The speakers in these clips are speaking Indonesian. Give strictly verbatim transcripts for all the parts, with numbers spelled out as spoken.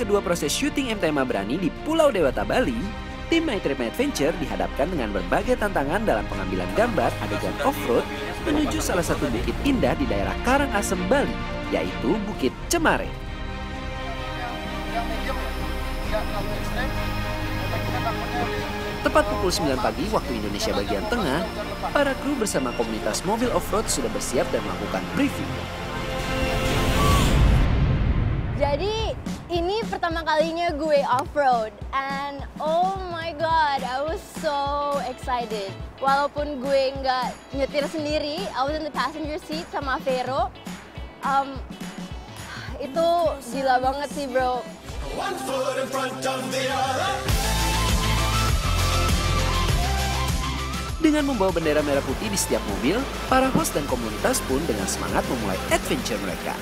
kedua proses syuting M T M Berani di Pulau Dewata, Bali, tim My Trip My Adventure dihadapkan dengan berbagai tantangan dalam pengambilan gambar adegan off-road menuju salah satu bukit indah di daerah Karangasem, Bali, yaitu Bukit Cemare. Tepat pukul sembilan pagi waktu Indonesia bagian tengah, para kru bersama komunitas mobil off-road sudah bersiap dan melakukan briefing. Jadi ini pertama kalinya gue off-road and oh my god, I was so excited. Walaupun gue nggak nyetir sendiri, I was in the passenger seat sama Vero. Um, itu gila banget sih bro. One foot in front of the other. Dengan membawa bendera merah putih di setiap mobil, para host dan komunitas pun dengan semangat memulai adventure mereka.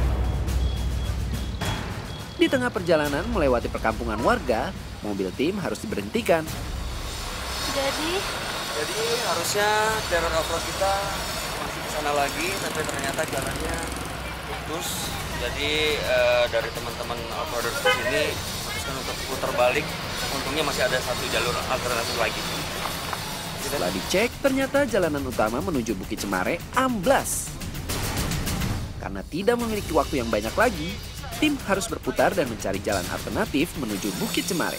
Di tengah perjalanan melewati perkampungan warga, mobil tim harus diberhentikan. Jadi? Jadi harusnya jalan off-road kita masih ke sana lagi, tapi ternyata jalannya putus. Jadi uh, dari teman-teman off-roaders di sini memutuskan untuk putar balik. Untungnya masih ada satu jalur alternatif lagi. Setelah dicek, ternyata jalanan utama menuju Bukit Cemare amblas. Karena tidak memiliki waktu yang banyak lagi, tim harus berputar dan mencari jalan alternatif menuju Bukit Cemare.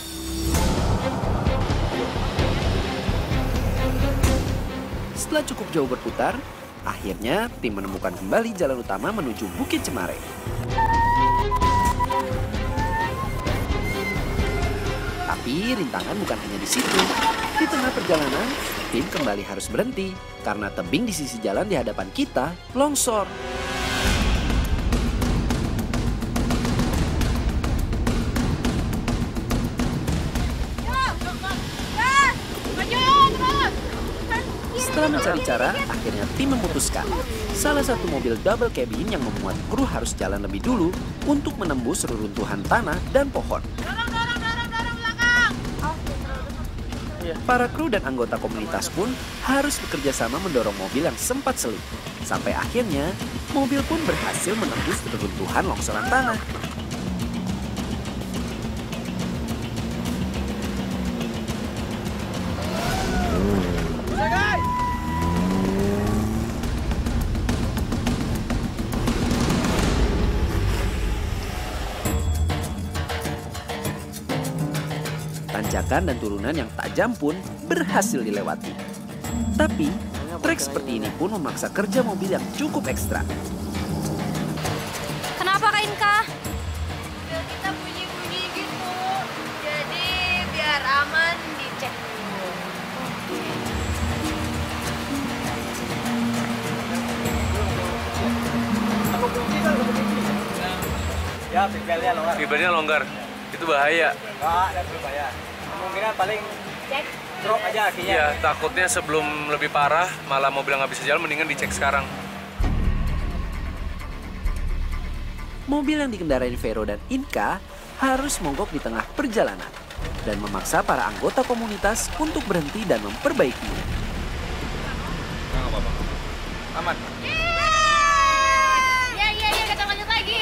Setelah cukup jauh berputar, akhirnya tim menemukan kembali jalan utama menuju Bukit Cemare. Tapi rintangan bukan hanya di situ. Di tengah perjalanan, tim kembali harus berhenti karena tebing di sisi jalan di hadapan kita longsor. Setelah mencari cara, akhirnya tim memutuskan salah satu mobil double cabin yang memuat kru harus jalan lebih dulu untuk menembus reruntuhan tanah dan pohon. Para kru dan anggota komunitas pun harus bekerja sama mendorong mobil yang sempat selip. Sampai akhirnya, mobil pun berhasil menembus reruntuhan longsoran tanah. Tanjakan dan turunan yang tajam pun berhasil dilewati. Tapi, trek seperti ini pun memaksa kerja mobil yang cukup ekstra. Kenapa Kak Inka? Mobil kita bunyi-bunyi gitu, jadi biar aman dicek dulu. Ya, pimpelnya longgar. Pimpelnya longgar. Itu bahaya. Enggak, ada berbahaya. Kemungkinan paling Cek. drop aja akhirnya. Iya, takutnya sebelum lebih parah, malah mobil nggak bisa jalan, mendingan dicek sekarang. Mobil yang dikendarai Vero dan Inka harus mogok di tengah perjalanan dan memaksa para anggota komunitas untuk berhenti dan memperbaikinya. Nggak apa-apa. Aman. Ya, ya, ya, kita lanjut lagi.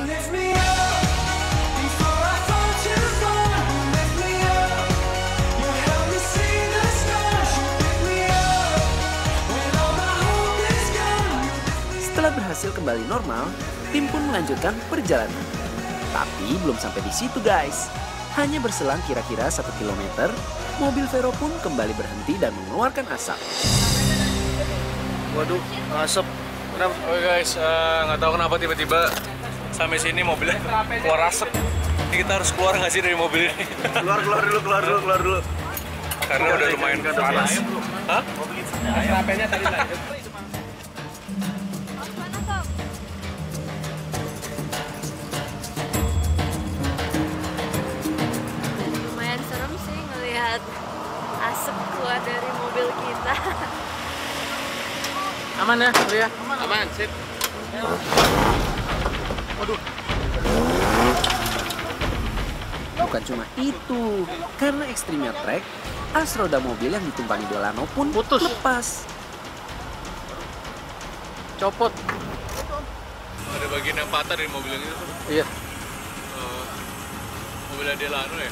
Setelah berhasil kembali normal, tim pun melanjutkan perjalanan. Tapi belum sampai di situ guys. Hanya berselang kira-kira satu kilometer, mobil Vero pun kembali berhenti dan mengeluarkan asap. Waduh, asap. Kenapa? Oke guys, nggak uh, tahu kenapa tiba-tiba sampai sini mobilnya keluar asap. Ini kita harus keluar nggak sih dari mobil ini? Keluar, keluar dulu, keluar dulu, keluar dulu. Karena udah lumayan panas. Hah? Kenapanya tadi lanjut. Lumayan serem sih ngelihat asap keluar dari mobil kita. Aman ya, Ria? Aman, sip. Waduh. Bukan cuma itu, karena ekstrimnya trek, as roda mobil yang ditumpangi Delano pun Putus. lepas. Copot. Ada bagian yang patah dari mobil ini tuh. Iya. Uh, Mobilnya Delano ya?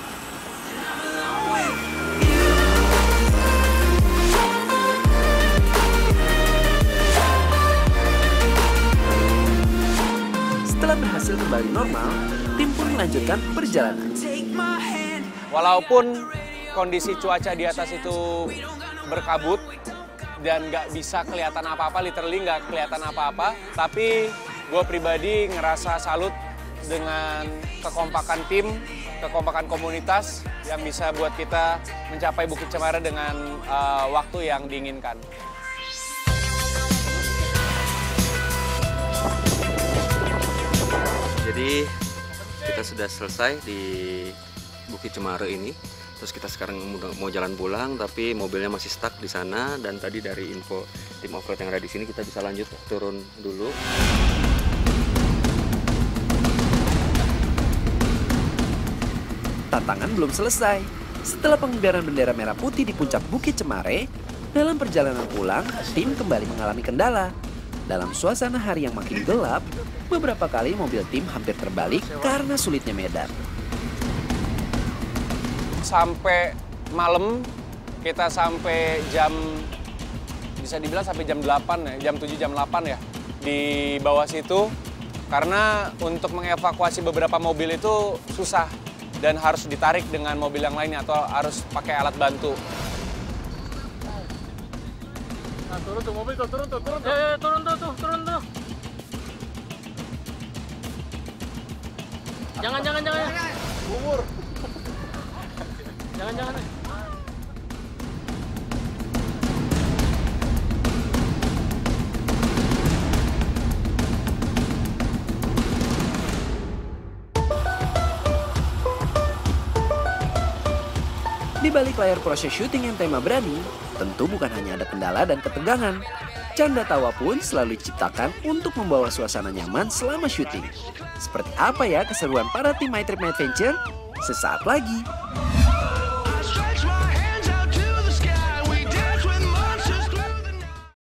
Setelah berhasil kembali normal, tim pun melanjutkan perjalanan. Walaupun kondisi cuaca di atas itu berkabut dan nggak bisa kelihatan apa-apa, literally nggak kelihatan apa-apa, tapi gue pribadi ngerasa salut dengan kekompakan tim, kekompakan komunitas yang bisa buat kita mencapai Bukit Cemara dengan uh, waktu yang diinginkan. Jadi kita sudah selesai di Bukit Cemara ini. Terus kita sekarang mau jalan pulang, tapi mobilnya masih stuck di sana. Dan tadi dari info tim offroad yang ada di sini, kita bisa lanjut turun dulu. Tantangan belum selesai. Setelah pengibaran bendera merah putih di puncak Bukit Cemara, dalam perjalanan pulang, tim kembali mengalami kendala. Dalam suasana hari yang makin gelap, beberapa kali mobil tim hampir terbalik karena sulitnya medan. Sampai malam, kita sampai jam, bisa dibilang sampai jam delapan ya, jam tujuh, jam delapan ya, di bawah situ. Karena untuk mengevakuasi beberapa mobil itu susah dan harus ditarik dengan mobil yang lainnya atau harus pakai alat bantu. Nah, turun tuh mobil tuh, turun tuh, turun tuh. Ya, ya, turun tuh, tuh, turun tuh. Jangan, jangan, jangan. Bubur. Jangan, jangan. Di balik layar proses syuting yang tema berani, tentu bukan hanya ada kendala dan ketegangan. Canda tawa pun selalu diciptakan untuk membawa suasana nyaman selama syuting. Seperti apa ya keseruan para tim My Trip My Adventure? Sesaat lagi.